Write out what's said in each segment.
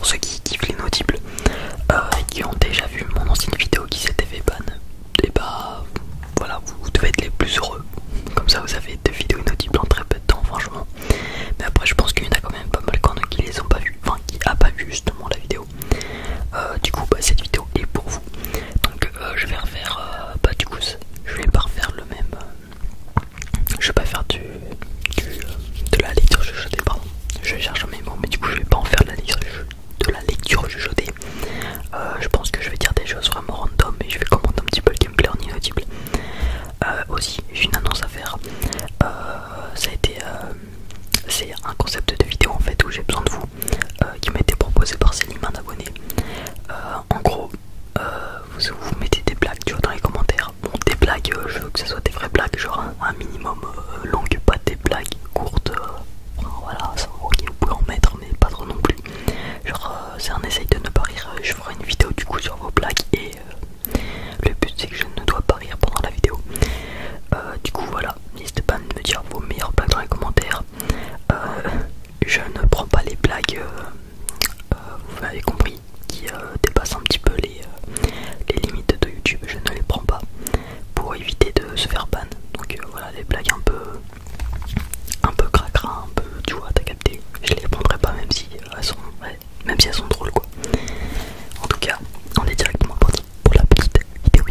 pour ceux qui kiffent l'inaudible et qui ont déjà vu mon ancienne vidéo qui s'était fait ban, et bah voilà, vous devez être les plus heureux. Comme ça vous avez 2 vidéos inaudibles en très peu de temps franchement. Mais après je pense qu'il y en a quand même pas mal qui les ont pas vu, enfin qui a pas vu justement la vidéo. Du coup bah, cette vidéo est pour vous. Donc je vais refaire bah du coup je vais pas refaire le même je vais pas faire de la lecture chuchotée, pardon. Je cherche mes mots, mais du coup je vais pas en faire de la lecture chuchotée. Je pense que je vais dire des choses vraiment random et je vais commenter un petit peu le gameplay en inaudible. Aussi j'ai une annonce à faire. Ça a été c'est un concept de vidéo en fait où j'ai besoin de vous, qui m'a été proposé par Céline, un abonné. En gros vous mettez des blagues tu vois dans les commentaires. Bon, des blagues, je veux que ce soit des vraies blagues, genre un minimum longue, pas des blagues courtes. Voilà, ça, ok, vous pouvez en mettre, mais pas trop non plus. Genre, c'est un essai de ne pas rire. Je ferai une vidéo du coup sur vos blagues et le but c'est que je ne dois pas rire pendant la vidéo. Du coup, voilà, n'hésitez pas à me dire vos meilleures blagues dans les commentaires. Je ne prends pas les blagues, vous m'avez compris, qui dépassent un petit peu les limites de YouTube. Je ne les prends pas pour éviter de se faire ban. Donc voilà, les blagues un peu cracra, un peu, tu vois, t'as capté. Je les prendrai pas même si elles sont, ouais, même si elles sont drôles quoi. En tout cas, on est directement parti pour la petite vidéo.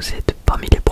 vous êtes parmi les